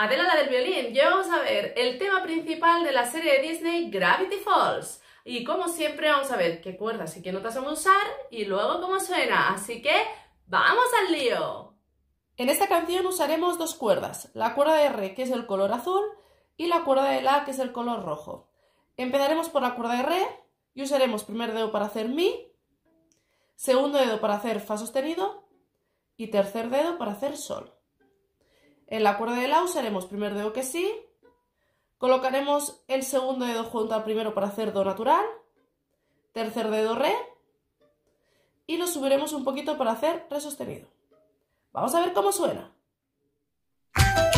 Adela la del violín, ya vamos a ver el tema principal de la serie de Disney Gravity Falls. Y como siempre vamos a ver qué cuerdas y qué notas vamos a usar y luego cómo suena. Así que ¡vamos al lío! En esta canción usaremos dos cuerdas, la cuerda de Re, que es el color azul, y la cuerda de La, que es el color rojo. Empezaremos por la cuerda de Re y usaremos primer dedo para hacer Mi, segundo dedo para hacer Fa sostenido y tercer dedo para hacer Sol. En la cuerda de La usaremos primer dedo que Si, colocaremos el segundo dedo junto al primero para hacer Do natural, tercer dedo Re y lo subiremos un poquito para hacer Re sostenido. Vamos a ver cómo suena.